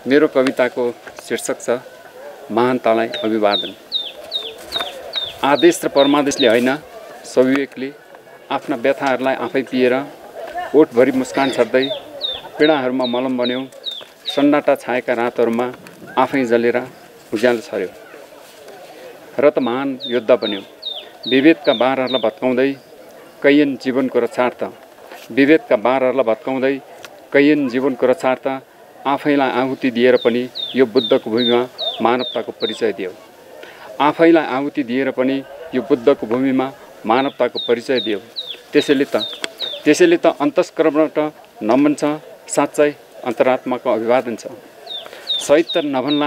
मेरो कविताको शीर्षक छ महानतालाई अभिवादन। आदेश र परमादेशले होइन, सविवेकले आफ्ना व्यथाहरूलाई आफै पिएर ओठभरि मुस्कान छर्दै पीडाहरूमा मलम बन्यो। सन्नाटा छाएका रातहरूमा आफै जलेर उज्यालो छर्यो र त महान योद्धा बन्यो। विभेदका बारहरूलाई भत्काउँदै कैयन जीवनको रक्षार्थ, विभेदका बारहरूलाई भत्काउँदै कैयन जीवनको रक्षार्थ आफैलाई आहुति दिएर पनि यो बुद्धको भूमिमा मानवताको परिचय दियो। आफैलाई आहुति दिएर पनि यो बुद्धको भूमिमा मानवताको परिचय दियो। त्यसैले त अन्तस्करणबाट नमन छ, साँच्चै अन्तरात्माको अभिवादन छ। शहीद त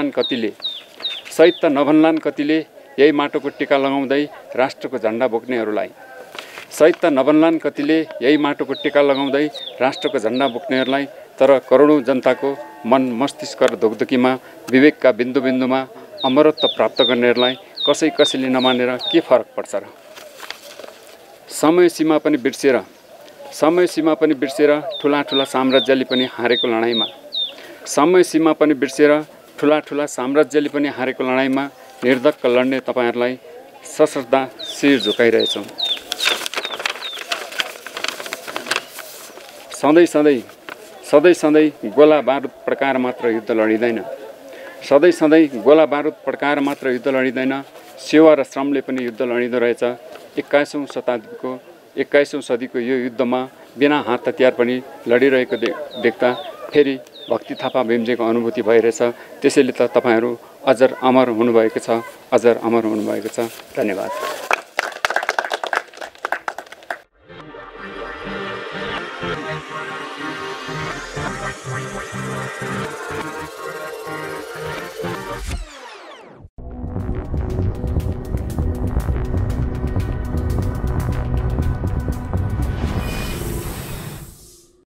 नभन्लान् कतिले यही माटोको टिका लगाउँदै राष्ट्रको झन्डा बोक्नेहरूलाई, शहीद त नभन्लान् कतिले यही माटोको टिका लगाउँदै राष्ट्रको झन्डा बोक्नेहरूलाई। तर करोडौँ जनताको मन मस्तिष्क र धोकधोकीमा विवेकका बिन्दु बिन्दुमा अमरत्व प्राप्त गर्नेहरूलाई कसैले नमानेर के फरक पर्छ र? समय सीमा पनि बिर्सेर ठुला साम्राज्यले पनि हारेको लडाइँमा, समय सीमा पनि बिर्सेर ठुला साम्राज्यले पनि हारेको लडाइँमा निर्धक्क लड्ने तपाईहरूलाई सश्रद्धा शिर झुकाइरहेछौँ। सधैँ गोला बारुद पड्काएर मात्र युद्ध लडिँदैन। सेवा र श्रमले पनि युद्ध लडिँदो रहेछ। 21औं सदीको यो युद्धमा बिना हात हतियार पनि लडिरहेको देख्दा फेरि भक्ति थापा भीमजीको अनुभूति भइरहेछ। त्यसैले त तपाईहरू अझर अमर हुनुभएको छ। धन्यवाद।